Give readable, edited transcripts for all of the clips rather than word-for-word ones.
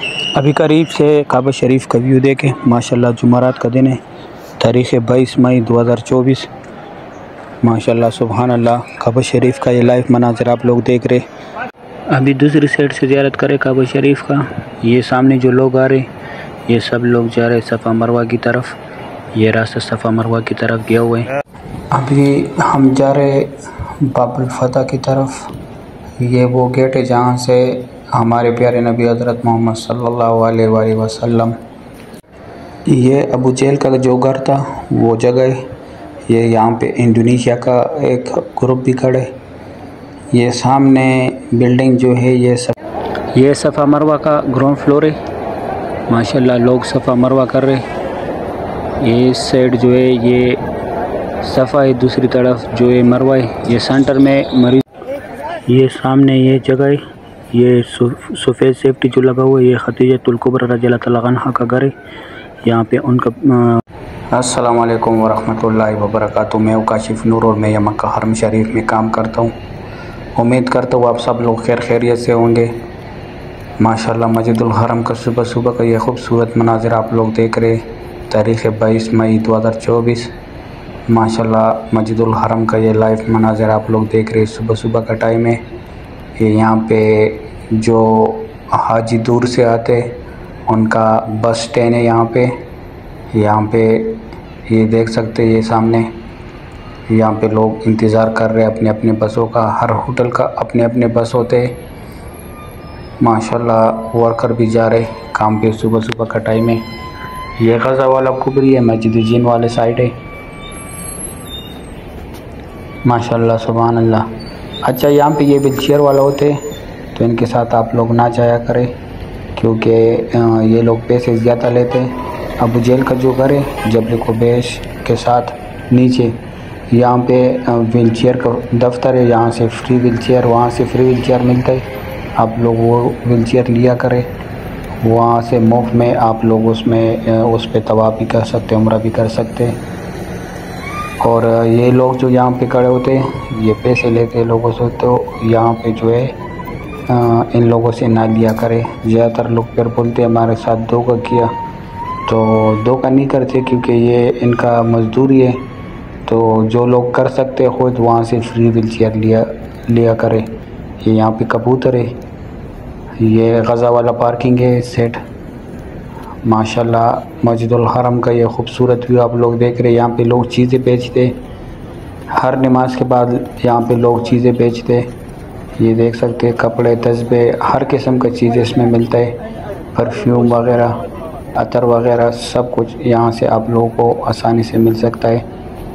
अभी करीब से काबा शरीफ का व्यू देखें। माशाल्लाह जुमेरात का दिन है, तारीख़ 22 मई 2024। माशाल्लाह सुभान अल्लाह, काबा शरीफ का ये लाइव मनाज़र आप लोग देख रहे। अभी दूसरी साइड से ज़ियारत करें काबा शरीफ का। ये सामने जो लोग आ रहे, ये सब लोग जा रहे सफ़ा मरवा की तरफ। ये रास्ता सफ़ा मरवा की तरफ गया हुआ है। अभी हम जा रहे बाबुल फतह की तरफ। ये वो गेट है जहाँ से हमारे प्यारे नबी हज़रत मोहम्मद सल्लल्लाहु अलैहि वसल्लम, ये अबू जहल का जो घर था वो जगह। ये यहाँ पे इंडोनेशिया का एक ग्रुप भी खड़े। ये सामने बिल्डिंग जो है ये सफ़ा मरवा का ग्राउंड फ्लोर है। माशाल्लाह लोग सफ़ा मरवा कर रहे। ये इस साइड जो है ये सफ़ा है, दूसरी तरफ जो है मरवा है। ये सेंटर में मरीज, ये सामने ये जगह है, ये सफ़ेद सेफ्टी जो लगा हुआ है, ये खदीजतुल कुबरा रज़ियल्लाहु तआला अन्हा का घर है। यहाँ पे उनका अस्सलाम वालेकुम वरहमतुल्लाहि वबरकातुहू। मैं काशिफ नूर और मैं यहाँ मक्का हरम शरीफ में काम करता हूँ। उम्मीद करता हूँ आप सब लोग खैरियत से होंगे। माशाल्लाह मस्जिदुल हरम का सुबह सुबह का ये खूबसूरत मनाज़िर आप लोग देख रहे। तारीख़ 22 मई 2024। माशाल्लाह मस्जिदुल हरम का ये लाइव मनाज़िर आप लोग देख रहे। सुबह सुबह का टाइम है। ये यहाँ पे जो हाजी दूर से आते उनका बस स्टैंड है। यहाँ पे ये देख सकते ये सामने, यहाँ पे लोग इंतज़ार कर रहे अपने अपने बसों का। हर होटल का अपने अपने बस होते हैं। माशाल्लाह वर्कर भी जा रहे काम पे। सुबह सुबह का टाइम है। ये गज़ा वाला कुबरी है, मस्जिद जिन वाले साइड है। माशाल्लाह सुभान अल्लाह। अच्छा यहाँ पे ये व्हीलचेयर वाला होते तो इनके साथ आप लोग ना जाया करें, क्योंकि ये लोग पैसे ज़्यादा लेते हैं। अबू जहल का जो घर है जबल कुबैश के साथ नीचे, यहाँ पे व्हीलचेयर का दफ्तर है। यहाँ से फ्री व्हीलचेयर, वहाँ से फ्री व्हीलचेयर मिलता है। आप लोग वो व्हीलचेयर लिया करें। वहाँ से मुफ्त में आप लोग उस पे तवाफ़ भी कर सकते, उम्रा भी कर सकते। और ये लोग जो यहाँ पे खड़े होते हैं ये पैसे लेते हैं लोगों से, तो यहाँ पे जो है इन लोगों से ना लिया करें। ज़्यादातर लोग फिर बोलते हैं हमारे साथ धोखा किया, तो धोखा नहीं करते क्योंकि ये इनका मजदूरी है। तो जो लोग कर सकते खुद वहाँ से फ्री व्हीलचेयर लिया करें। ये यहाँ पे कबूतर है। ये गज़ा वाला पार्किंग है सेट। माशाल्लाह मस्जिदुल हरम का ये खूबसूरत व्यू आप लोग देख रहे हैं। यहाँ पे लोग चीज़ें बेचते, हर नमाज के बाद यहाँ पे लोग चीज़ें बेचते। ये देख सकते हैं कपड़े, तस्बे, हर किस्म का चीज़ इसमें मिलता है। परफ्यूम वगैरह, अतर वगैरह सब कुछ यहाँ से आप लोगों को आसानी से मिल सकता है।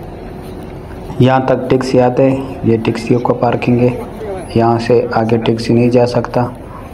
यहाँ तक टैक्सी आते हैं, ये टैक्सियों का पार्किंग है। यहाँ से आगे टैक्सी नहीं जा सकता,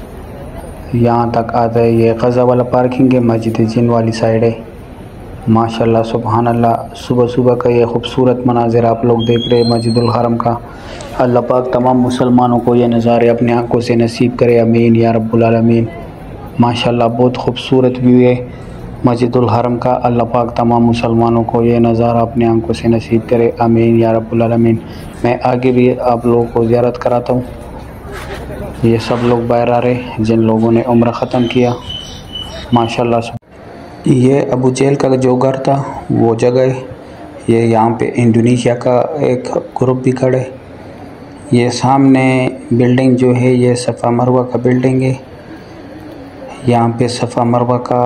यहाँ तक आता है। ये गज़ा वाला पार्किंग है, मस्जिद जिन वाली साइड है। माशाल्लाह सुभान अल्लाह, सुबह सुबह का ये खूबसूरत मनाज़िर आप लोग देख रहे हैं मस्जिदुल हरम का। अल्लाह पाक तमाम मुसलमानों को ये नज़ारे अपने आँखों से नसीब करे, अमीन या रब्बुल आलमीन। माशाल्लाह बहुत खूबसूरत व्यू है मस्जिदुल हरम का। अल्लाह पाक तमाम मुसलमानों को ये नज़ारा अपने आँखों से नसीब करे, अमीन या रब्बुल आलमीन। मैं आगे भी आप लोगों को ज़ियारत कराता हूँ। ये सब लोग बाहर आ रहे जिन लोगों ने उम्रा ख़त्म किया। माशाल्लाह ये अबू जहल का जो घर था वो जगह है। ये यहाँ पे इंडोनेशिया का एक ग्रुप भी खड़े। ये सामने बिल्डिंग जो है ये सफ़ा मरवा का बिल्डिंग है। यहाँ पे सफ़ा मरवा का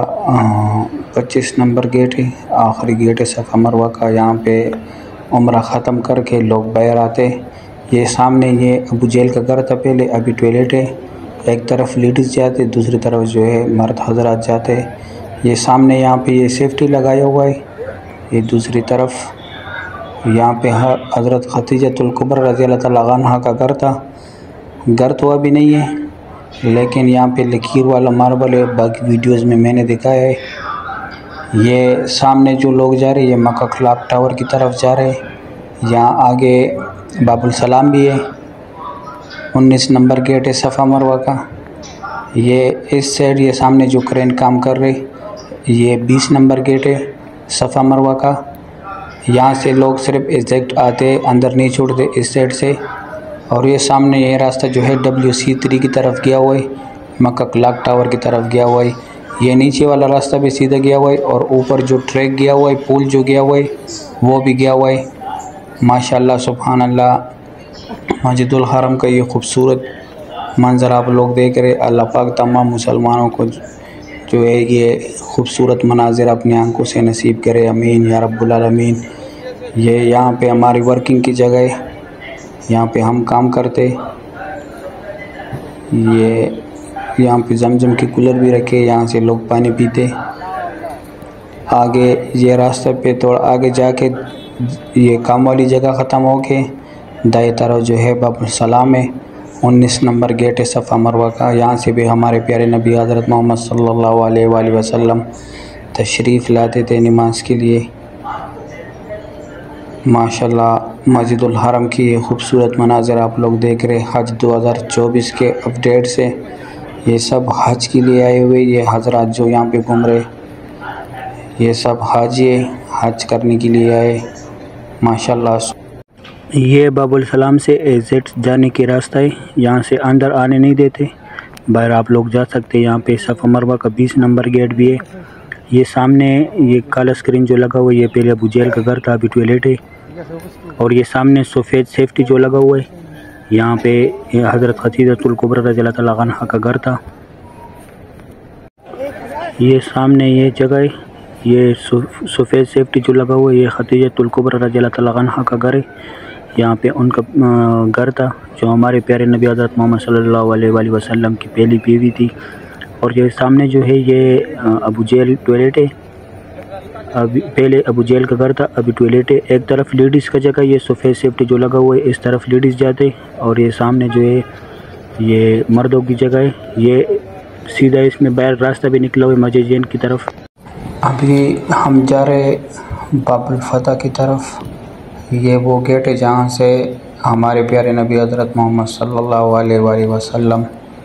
25 नंबर गेट है, आखिरी गेट है सफ़ा मरवा का। यहाँ पे उम्रा ख़त्म करके लोग बाहर आते। ये सामने ये अबू जहल का घर था पहले, अभी टॉयलेट है। एक तरफ लेडीज़ जाते, दूसरी तरफ जो है मर्द हजरात जाते। ये सामने यहाँ पे ये सेफ्टी लगाया हुआ है। ये दूसरी तरफ यहाँ पे हज़रत खदीजतुल कुबरा रज़ियल्लाहु तआला अन्हा का घर था। घर तो अभी नहीं है, लेकिन यहाँ पे लकीर वाला मार्बल है। बाकी वीडियोज़ में मैंने दिखाया है। ये सामने जो लोग जा रहे हैं ये मक्का क्लॉक टावर की तरफ जा रहे हैं। यहाँ आगे बाबुल सलाम भी है। 19 नंबर गेट है सफ़ा मरवा का। ये इस साइड ये सामने जो क्रेन काम कर रहे ये 20 नंबर गेट है सफ़ा मरवा का। यहाँ से लोग सिर्फ एग्जैक्ट आते, अंदर नहीं छोड़ते इस साइड से। और ये सामने ये रास्ता जो है WC3 की तरफ गया हुआ है। मक्का क्लॉक टावर की तरफ गया हुआ है। ये नीचे वाला रास्ता भी सीधा गया हुआ है और ऊपर जो ट्रैक गया हुआ है, पुल जो गया हुआ है वो भी गया हुआ है। माशाल्लाह सुभान अल्लाह। मस्जिदुल हरम का ये खूबसूरत मंज़र आप लोग देख रहे। अल्लाह पाक तमाम मुसलमानों को जो है ये खूबसूरत मनाजिर अपनी आंखों से नसीब करे, अमीन या रब्बुल आलमीन। ये यहाँ पे हमारी वर्किंग की जगह है, यहाँ पे हम काम करते। ये यहाँ पे जमजम के कूलर भी रखे, यहाँ से लोग पानी पीते। आगे ये रास्ते पे थोड़ा आगे जाके ये काम वाली जगह ख़त्म हो के दाएं तरफ जो है बाबुल सलाम है, 19 नंबर गेट है सफ़ा मरवा का। यहाँ से भी हमारे प्यारे नबी हज़रत मोहम्मद सल्लल्लाहु अलैहि वसल्लम तशरीफ़ लाते थे नमाज के लिए। माशाल्लाह मस्जिदुल हरम की ये खूबसूरत मनाज़र आप लोग देख रहे। हज 2024 के अपडेट से ये सब हज के लिए आए हुए ये हजरात जो यहाँ पे घूम रहे, ये सब हज करने के लिए आए माशाल्लाह। ये बाबुल सलाम से एग्जिट जाने की रास्ता है, यहाँ से अंदर आने नहीं देते, बाहर आप लोग जा सकते हैं। यहाँ पे सफ़ा मरवा का 20 नंबर गेट भी है। ये सामने ये काला स्क्रीन जो लगा हुआ है ये पहले अबू जहल का घर था, अभी टॉयलेट है। और ये सामने सफ़ेद सेफ्टी जो लगा हुआ है, यहाँ पे हज़रत खदीजतुल कुबरा रज़ियल्लाहु तआला अन्हा का घर था। ये सामने ये जगह है, ये सफ़ेद सेफ्टी जो लगा हुआ है ये खदीजतुल कुबरा रज़ियल्लाहु तआला अन्हा का घर है। यहाँ पे उनका घर था जो हमारे प्यारे नबी हज़रत मोहम्मद सल्लल्लाहु अलैहि वसल्लम की पहली बीवी थी। और ये सामने जो है ये अबू जहल टॉयलेट है, अभी पहले अबू जहल का घर था, अभी टॉयलेट है। एक तरफ लेडीज़ का जगह, ये सफ़ेद सेफ्टी जो लगा हुआ है इस तरफ लेडीज़ जाते, और ये सामने जो है ये मर्दों की जगह है। ये सीधा इसमें बाहर रास्ता भी निकला हुआ है मस्जिद जैन की तरफ। अभी हम जा रहे बाबुल फतह की तरफ। ये वो गेट है जहाँ से हमारे प्यारे नबी हज़रत मोहम्मद सल्लल्लाहु अलैहि वसल्लम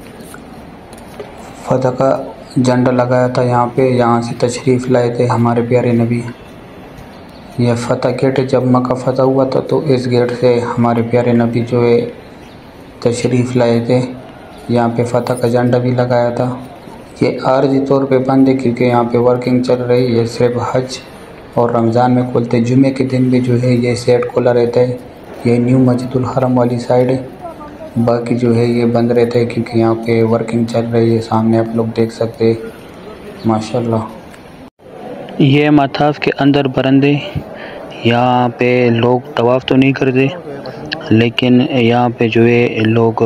फतह का झंडा लगाया था यहाँ पे, यहाँ से तशरीफ़ लाए थे हमारे प्यारे नबी। ये फतह गेट है, जब मक्का फतह हुआ था तो इस गेट से हमारे प्यारे नबी जो है तशरीफ़ लाए थे। यहाँ पे फतह का झंडा भी लगाया था। ये आर्जी तौर पे बंद है क्योंकि यहाँ पे वर्किंग चल रही है। ये सिर्फ हज और रमज़ान में खुलते, जुमे के दिन भी जो है ये सेट खुला रहता है। ये न्यू मस्जिदुल हरम वाली साइड है, बाकी जो है ये बंद रहता है क्योंकि यहाँ पे वर्किंग चल रही है। सामने आप लोग देख सकते हैं माशाल्लाह। ये मताफ के अंदर बरंदे, यहाँ पे लोग तवाफ़ तो नहीं करते लेकिन यहाँ पे जो है लोग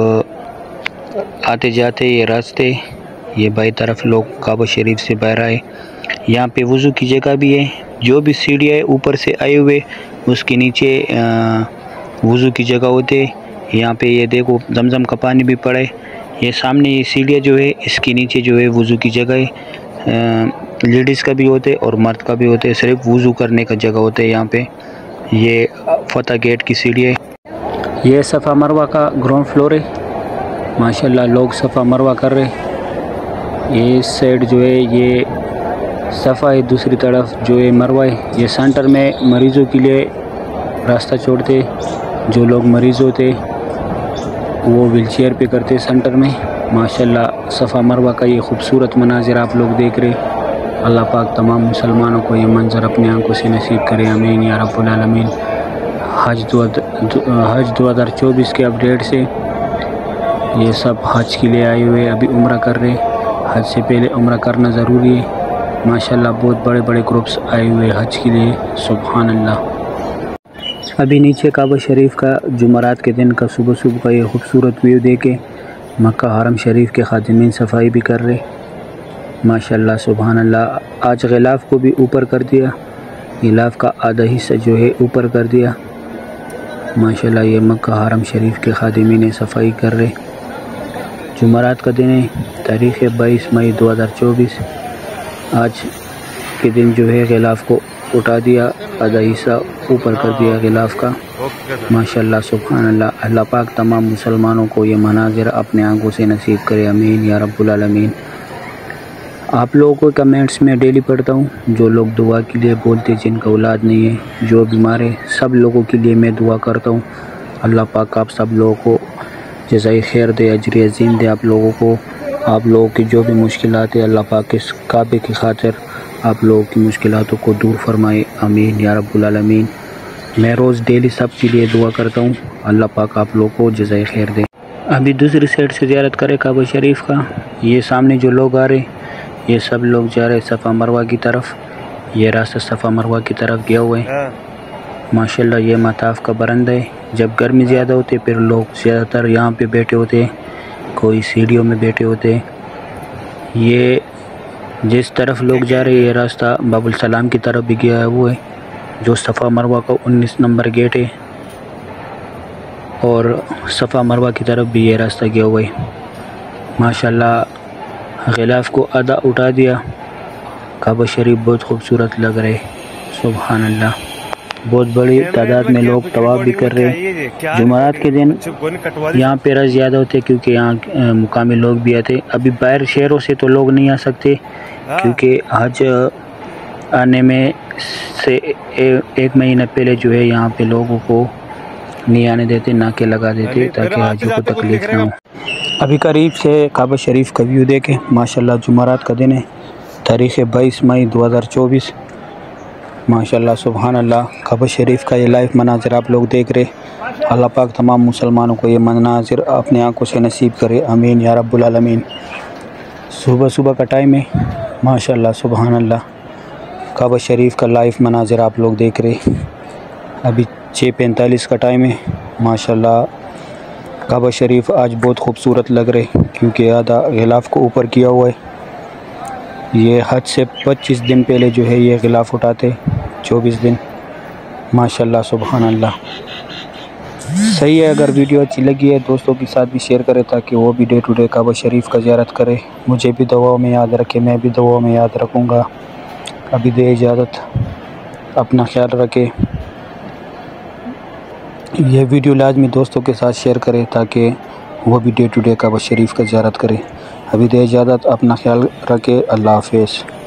आते जाते ये रास्ते, ये बाई तरफ लोग काबा शरीफ से बाहर आए। यहाँ पे वज़ू की जगह भी है, जो भी सीढ़ियाँ है ऊपर से आए हुए उसके नीचे वज़ू की जगह होते। यहाँ पे ये देखो जमजम का पानी भी पड़ा है। ये सामने ये सीढ़ियाँ जो है इसके नीचे जो है वज़ू की जगह है, लेडीज़ का भी होते और मर्द का भी होते, सिर्फ वज़ू करने का जगह होता है यहाँ पे। ये फतह गेट की सीढ़ी है। ये सफ़ा मरवा का ग्राउंड फ्लोर है, माशाल्लाह लोग सफ़ा मरवा कर रहे। ये इस साइड जो है ये सफ़ा है, दूसरी तरफ जो है मरवा है। ये सेंटर में मरीज़ों के लिए रास्ता छोड़ते, जो लोग मरीज़ होते वो व्हीलचेयर पे करते सेंटर में। माशाल्लाह सफ़ा मरवा का ये खूबसूरत मनाजिर आप लोग देख रहे। अल्लाह पाक तमाम मुसलमानों को ये मंज़र अपनी आंखों से नसीब करे, आमीन या रब्बुल आलमीन। हज 2024 के अपडेट से ये सब हज के लिए आए हुए, अभी उम्रा कर रहे। हज से पहले उम्रा करना ज़रूरी है। माशाल्लाह बहुत बड़े बड़े ग्रुप्स आए हुए हज के लिए, सुभान अल्लाह। अभी नीचे काबा शरीफ का जुमरात के दिन का सुबह सुबह का ये खूबसूरत व्यू देके मक्का हरम शरीफ के खादिमीन सफाई भी कर रहे। माशाल्लाह सुभान अल्लाह। आज गिलाफ को भी ऊपर कर दिया, गिलाफ का आधा हिस्सा जो है ऊपर कर दिया। माशाल्लाह ये मक्का हरम शरीफ के खादिमीन सफाई कर रहे। जुमरात का दिन है, तारीख़ 22 मई 2024। आज के दिन जो है गिलाफ को उठा दिया, आधा हिस्सा ऊपर कर दिया गिलाफ का। माशाल्लाह सुभान अल्लाह। अल्लाह पाक तमाम मुसलमानों को ये मनाजिर अपने आंखों से नसीब करे, आमीन या रब्बुल आलमीन। आप लोगों को कमेंट्स में डेली पढ़ता हूँ, जो लोग दुआ के लिए बोलते जिनका औलाद नहीं है, जो बीमार है, सब लोगों के लिए मैं दुआ करता हूँ। अल्लाह पाक आप सब लोगों को जज़ाए खैर दे, अजर अज़ीम दे आप लोगों को। आप लोगों की जो भी मुश्किलात है अल्लाह पाक के काबे की खातिर आप लोगों की मुश्किलातों को दूर फरमाए, आमीन या रब्बुल आलमीन। मैं रोज़ डेली सब के लिए दुआ करता हूँ, अल्लाह पाक आप लोगों को जज़ाए खैर दे। अभी दूसरी साइड से ज़ियारत करें काबा शरीफ का। ये सामने जो लोग आ रहे, ये सब लोग जा रहे सफ़ा मरवा की तरफ। ये रास्ता सफ़ा मरवा की तरफ गया हुआ है। माशाल्लाह ये मताफ़ का बरंदा है। जब गर्मी ज़्यादा होती फिर लोग ज़्यादातर यहाँ पे बैठे होते, कोई सीढ़ियों में बैठे होते। ये जिस तरफ लोग जा रहे ये रास्ता बाबुल सलाम की तरफ भी गया है, वो है जो सफ़ा मरवा का 19 नंबर गेट है, और सफ़ा मरवा की तरफ भी ये रास्ता गया हुआ है। माशाल्लाह गिलाफ को आधा उठा दिया। काबा शरीफ बहुत खूबसूरत लग रहे, सुभान अल्लाह। बहुत बड़ी तादाद में लोग तवाफ भी कर रहे हैं। जुमात के दिन यहाँ पे रश ज़्यादा होते क्योंकि यहाँ मुकामी लोग भी आते। अभी बाहर शहरों से तो लोग नहीं आ सकते क्योंकि हज आने में से एक महीना पहले जो है यहाँ पे लोगों को नहीं आने देते, नाके लगा देते ताकि हाजियों को तकलीफ़ ना हो। अभी करीब से काबा शरीफ का व्यू देखें। माशाल्लाह जुमारात का दिन है, तारीख़ 22 मई 2024। माशाल्लाह सुभान अल्लाह। काबा शरीफ का ये लाइव मनाज़िर आप लोग देख रहे। अल्लाह पाक तमाम मुसलमानों को ये मनाज़िर अपने आंखों से नसीब करे, आमीन या रब्बुल आलमीन। सुबह सुबह का टाइम है, माशाल्लाह सुभान अल्लाह। काबा शरीफ का लाइव मनाज़िर आप लोग देख रहे। अभी 6:45 का टाइम है। माशाल्लाह काबा शरीफ आज बहुत खूबसूरत लग रहे क्योंकि आधा गिलाफ को ऊपर किया हुआ है। ये हज से 25 दिन पहले जो है ये गिलाफ उठाते, 24 दिन। माशाल्लाह सुभान अल्लाह। सही है, अगर वीडियो अच्छी लगी है दोस्तों के साथ भी शेयर करें ताकि वो भी डे टू डे काबा शरीफ का ज़ियारत करे। मुझे भी दुआओं में याद रखे, मैं भी दुआओं में याद रखूँगा। अभी दे इजाज़त, अपना ख्याल रखे। यह वीडियो लाजमी दोस्तों के साथ शेयर करें ताकि वो भी डे टू डे काबा शरीफ का ज़ियारत करे। अभी दे इजाज़त, अपना ख्याल रखे। अल्लाह हाफ़िज़।